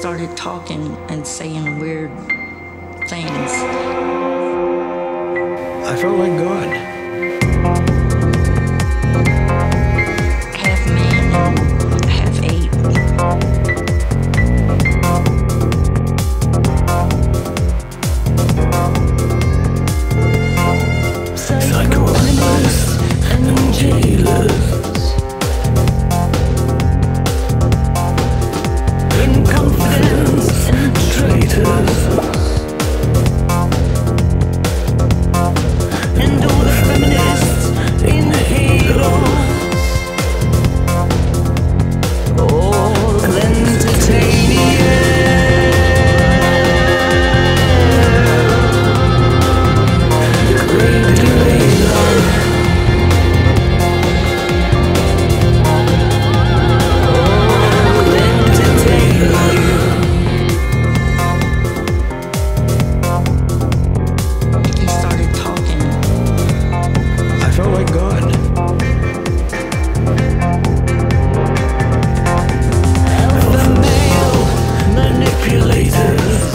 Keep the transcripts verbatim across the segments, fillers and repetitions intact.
started talking and saying weird things. I felt like God. Half man and half ape. Psychoanalysts and jailers, in confidence and traitors, and all the feminists in halos, all entertaining. Great Derailer, all entertaining. He started talking. I felt like God. The male manipulators,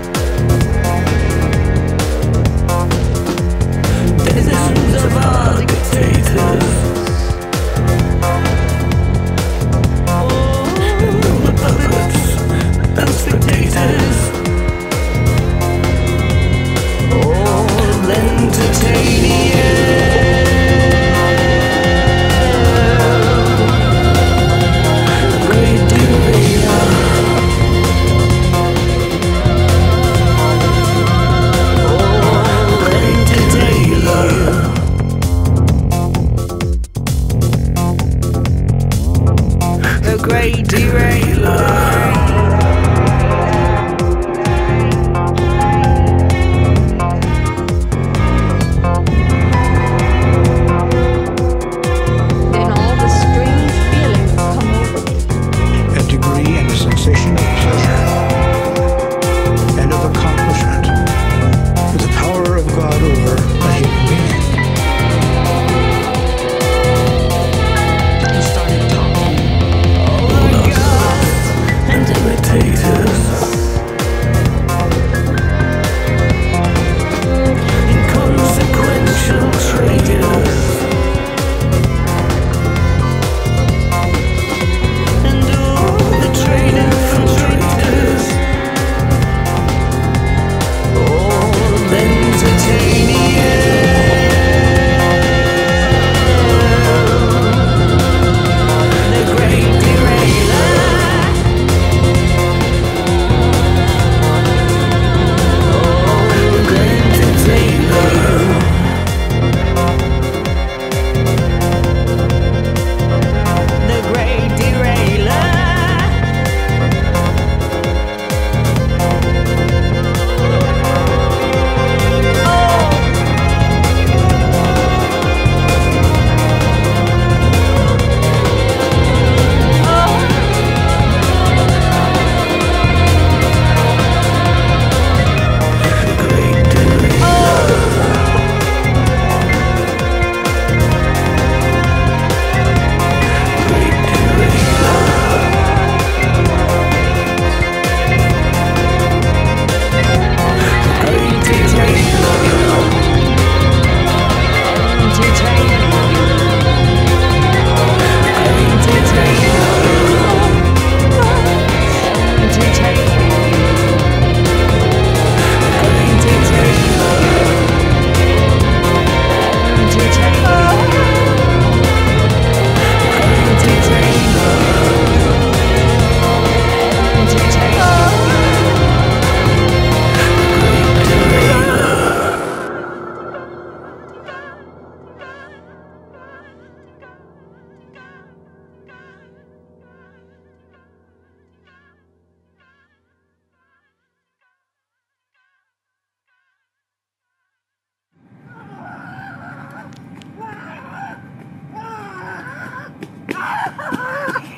denizens of our dictators, and all the puppets and spectators, all entertaining. Great Derailer, all entertaining. The Great Derailer. Then all the strange feelings come over me. A degree and a sensation of pleasure and of accomplishment with the power of God over a human being. He started talking. All the gods and imitators, inconsequential traitors, and all the traitor from traitors, all entertaining. The Great Derailer, all entertaining. The Great Derailer. Great Derailer. Great